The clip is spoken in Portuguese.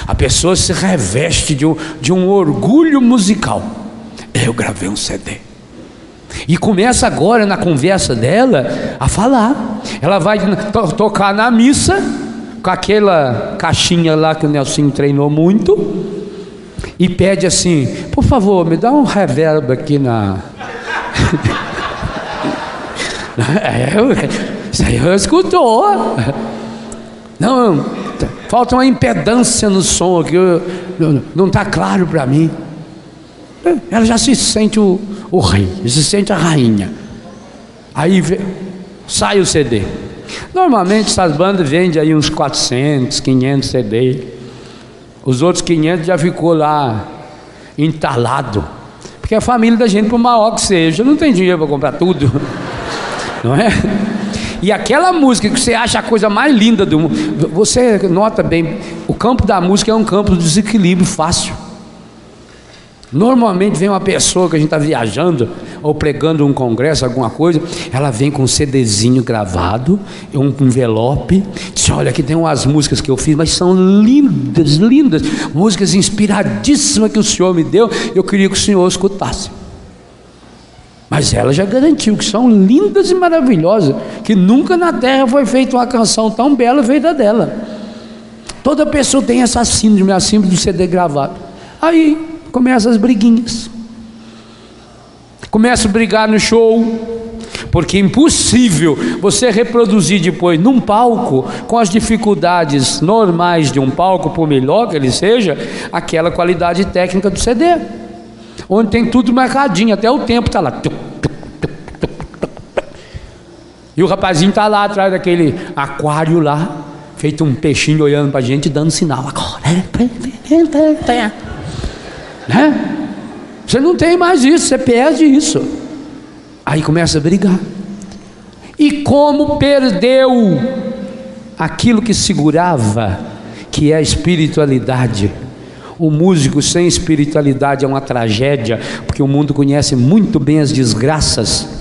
A pessoa se reveste de um orgulho musical. Eu gravei um CD. E começa agora na conversa dela a falar. Ela vai tocar na missa com aquela caixinha lá que o Nelsinho treinou muito e pede assim: por favor, me dá um reverb aqui na... Isso aí eu escutou. Não, falta uma impedância no som aqui, não está claro para mim. Ela já se sente o rei, se sente a rainha. Aí sai o CD. Normalmente essas bandas vendem aí uns 400, 500 CD. Os outros 500 já ficou lá entalado, porque a família da gente, por maior que seja, não tem dinheiro para comprar tudo, não é? E aquela música que você acha a coisa mais linda do mundo, você nota bem, o campo da música é um campo de desequilíbrio fácil. Normalmente vem uma pessoa que a gente está viajando ou pregando um congresso, alguma coisa, ela vem com um CDzinho gravado, um envelope, diz: olha, aqui tem umas músicas que eu fiz, mas são lindas, lindas, músicas inspiradíssimas que o Senhor me deu, eu queria que o Senhor escutasse. Mas ela já garantiu que são lindas e maravilhosas, que nunca na terra foi feita uma canção tão bela feita dela. Toda pessoa tem essa síndrome, a síndrome do CD gravado. Aí começam as briguinhas, começa a brigar no show, porque é impossível você reproduzir depois num palco, com as dificuldades normais de um palco, por melhor que ele seja, aquela qualidade técnica do CD, onde tem tudo marcadinho, até o tempo está lá, e o rapazinho está lá atrás daquele aquário lá, feito um peixinho olhando para a gente, dando sinal agora, né? Você não tem mais isso, você perde isso. Aí começa a brigar. E como perdeu aquilo que segurava, que é a espiritualidade. O músico sem espiritualidade é uma tragédia, porque o mundo conhece muito bem as desgraças